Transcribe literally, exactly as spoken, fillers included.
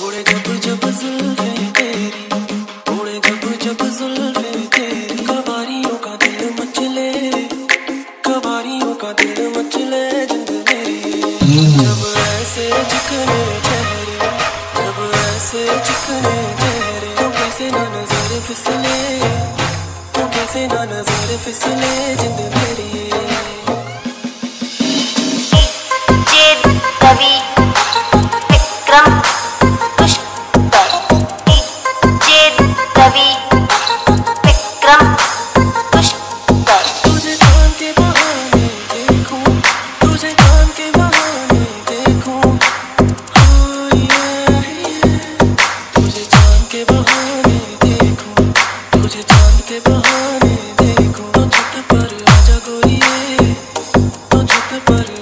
उड़े जब जब जुल्फे तेरी, उड़े जब जब जुल्फे तेरी, कवारियों का दिल मचले, कवारियों का दिल मचले जिंद मेरी। जब ऐसे चिकने चेहरे, जब ऐसे चिकने चेहरे, तो कैसे ना नजर फिसले, तो कैसे ना नजर फिसले जिंद मेरी। रवि विक्रम पुष्कर, रवि विक्रम पुष्कर। तुझे चांद के बहाने देखूं, तुझे चांद के बहाने देखूं, oh yeah, तुझे चांद के बहाने देखूं, तुझे चांद के बहाने देखूं। तो छत पर आजा गोरिये, तो छत पर